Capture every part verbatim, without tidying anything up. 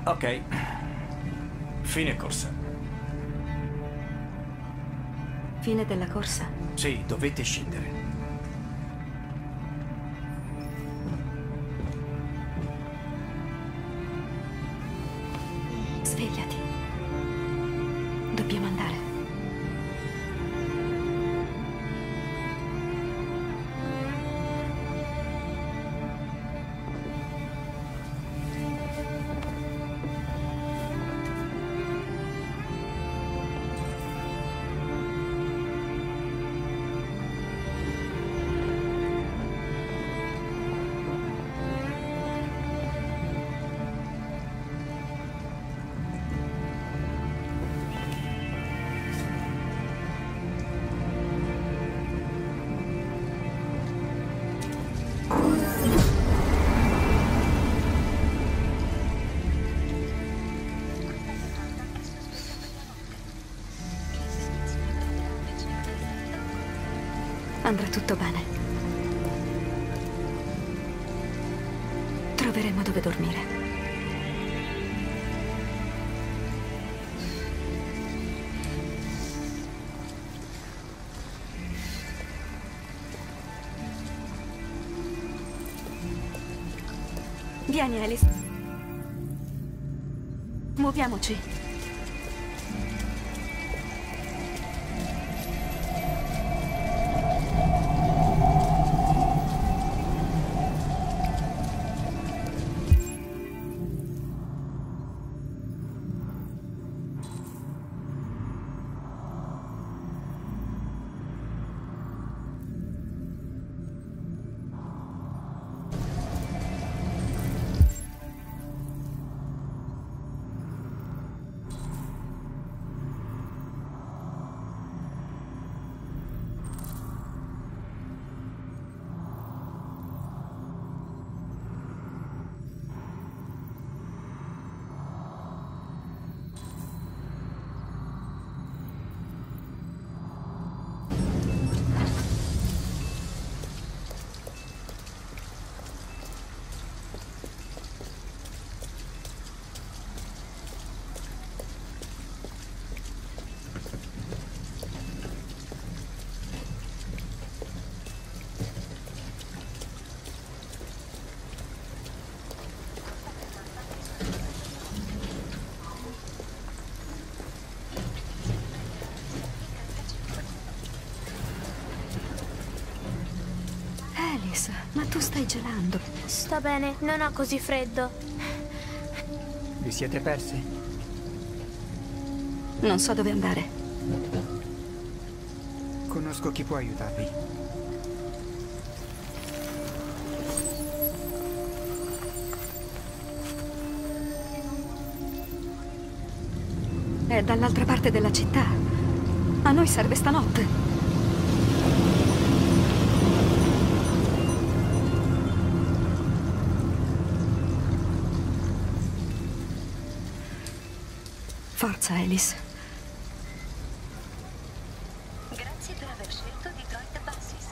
Ok. Fine corsa. Fine della corsa? Sì, dovete scendere. Svegliati. Dobbiamo andare. Andrà tutto bene. Troveremo dove dormire. Vieni, Alice. Muoviamoci. Ma tu stai gelando. Sto bene, non ho così freddo. Vi siete persi? Non so dove andare. Conosco chi può aiutarvi. È dall'altra parte della città. A noi serve stanotte. Forza, Alice. Grazie per aver scelto Detroit Buses.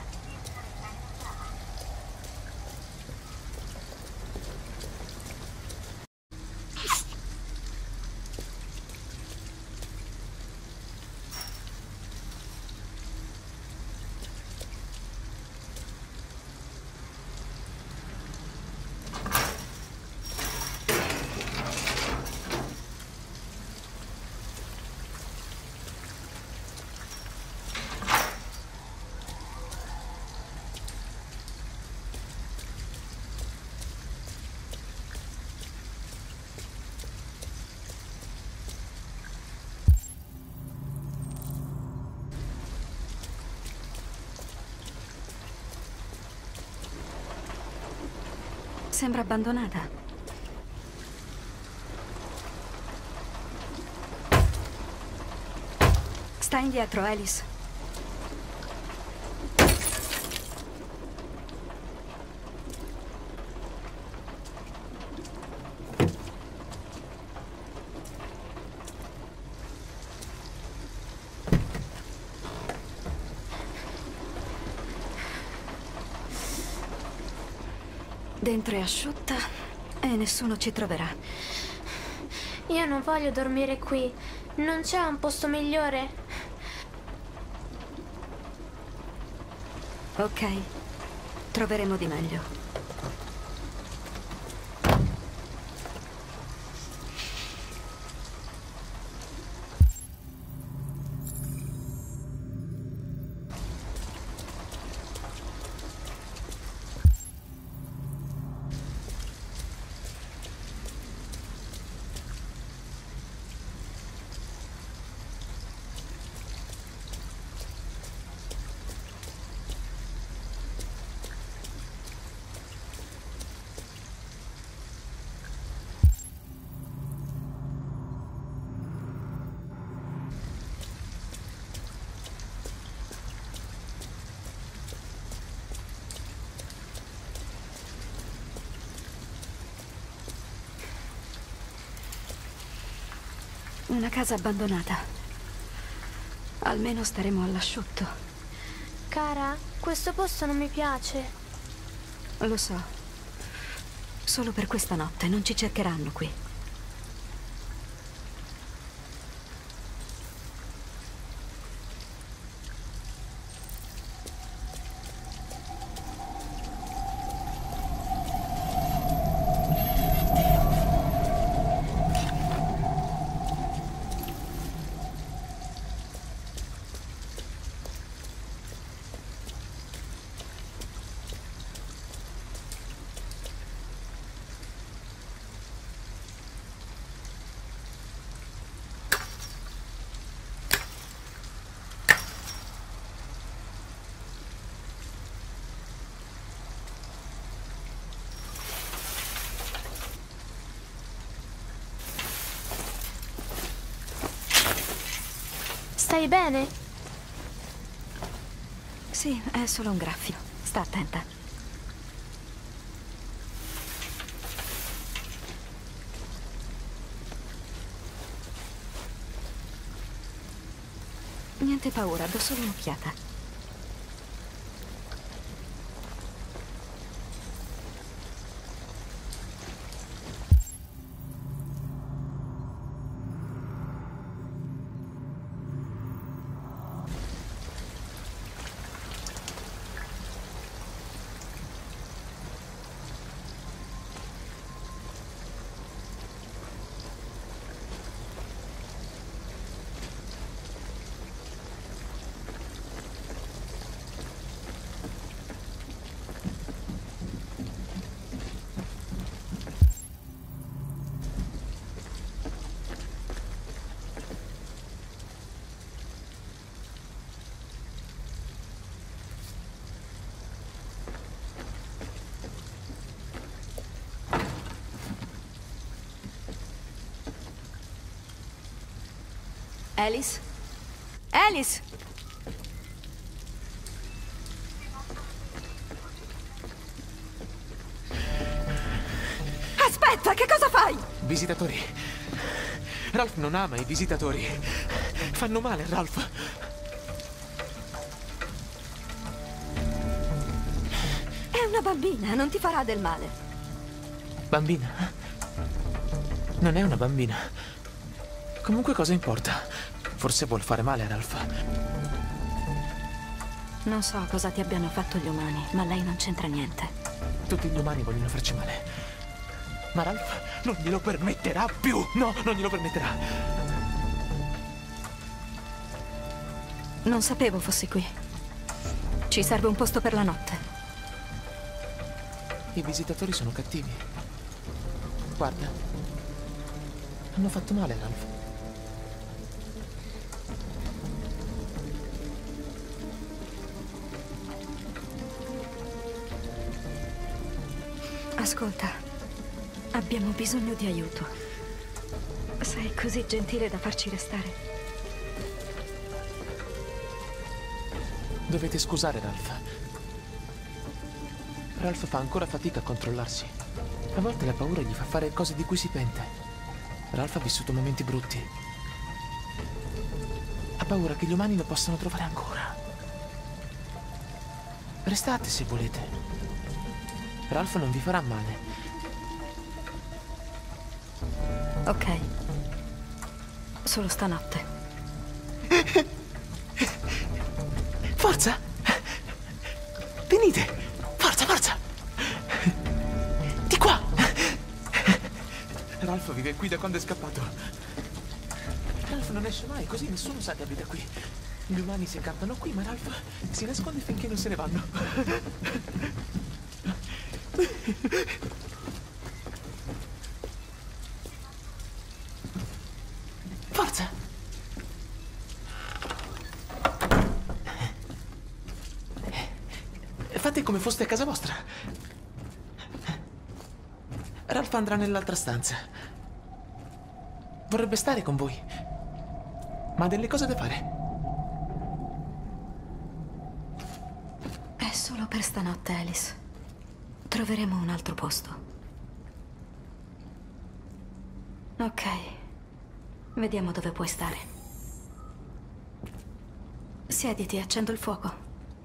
Sembra abbandonata. Sta indietro, Alice. Dentro è asciutta e nessuno ci troverà. Io non voglio dormire qui. Non c'è un posto migliore? Ok, troveremo di meglio. Una casa abbandonata. Almeno staremo all'asciutto. Cara, questo posto non mi piace. Lo so. Solo per questa notte, non ci cercheranno qui. Stai bene? Sì, è solo un graffio. Sta attenta. Niente paura, do solo un'occhiata. Alice? Alice! Aspetta, che cosa fai? Visitatori. Ralph non ama i visitatori. Fanno male, Ralph. È una bambina, non ti farà del male. Bambina? Non è una bambina. Comunque cosa importa? Forse vuol fare male a Ralph. Non so cosa ti abbiano fatto gli umani, ma lei non c'entra niente. Tutti gli umani vogliono farci male. Ma Ralph non glielo permetterà più. No, non glielo permetterà. Non sapevo fossi qui. Ci serve un posto per la notte. I visitatori sono cattivi. Guarda. Hanno fatto male a Ralph. Ascolta, abbiamo bisogno di aiuto. Sei così gentile da farci restare. Dovete scusare Ralph. Ralph fa ancora fatica a controllarsi. A volte la paura gli fa fare cose di cui si pente. Ralph ha vissuto momenti brutti. Ha paura che gli umani lo possano trovare ancora. Restate se volete. Ralph non vi farà male. Ok. Solo stanotte. Forza! Venite! Forza, forza! Di qua! Ralph vive qui da quando è scappato. Ralph non esce mai, così nessuno sa che abita qui. Gli umani si accampano qui, ma Ralph si nasconde finché non se ne vanno. Forza! Fate come foste a casa vostra. Ralph andrà nell'altra stanza. Vorrebbe stare con voi, ma ha delle cose da fare. È solo per stanotte, Alice. Troveremo un altro posto. Ok. Vediamo dove puoi stare. Siediti, accendo il fuoco.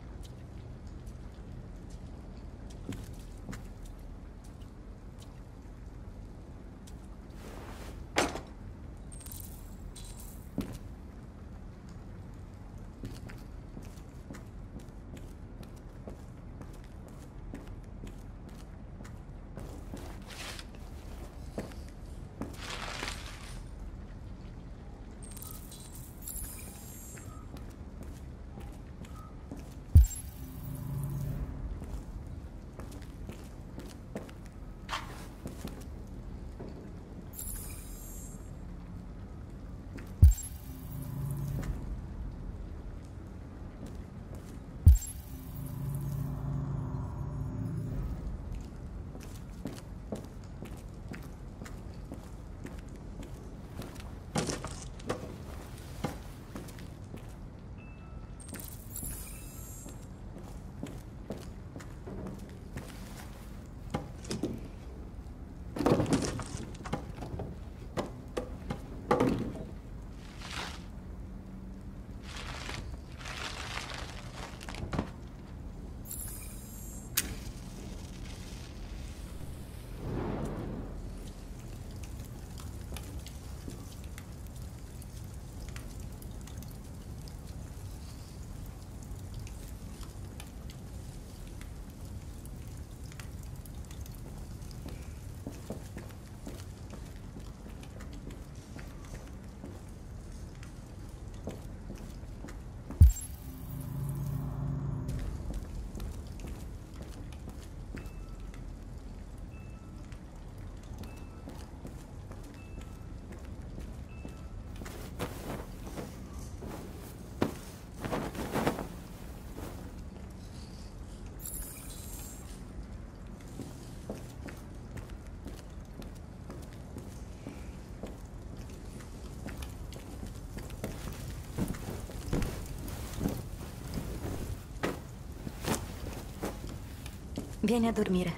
Vieni a dormire.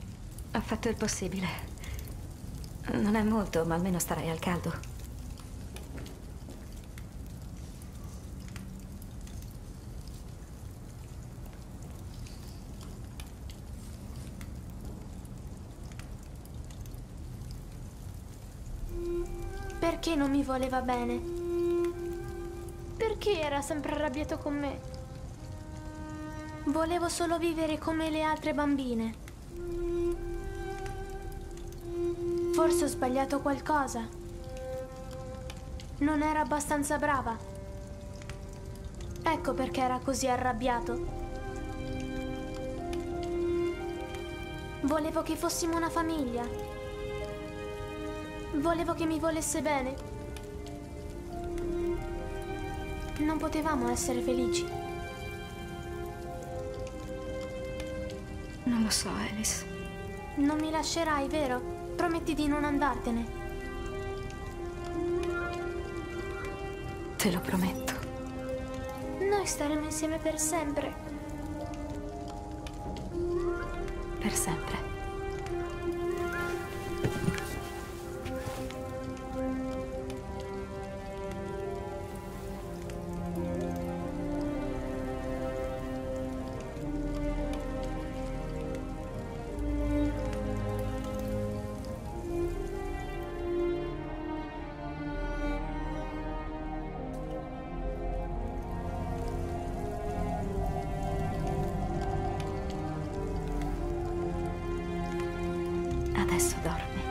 Ho fatto il possibile. Non è molto, ma almeno starai al caldo. Perché non mi voleva bene? Perché era sempre arrabbiato con me? Volevo solo vivere come le altre bambine. Forse ho sbagliato qualcosa. Non era abbastanza brava. Ecco perché era così arrabbiato. Volevo che fossimo una famiglia. Volevo che mi volesse bene. Non potevamo essere felici. Non lo so, Alice. Non mi lascerai, vero? Prometti di non andartene. Te lo prometto. Noi staremo insieme per sempre. Per sempre. Adesso dormi.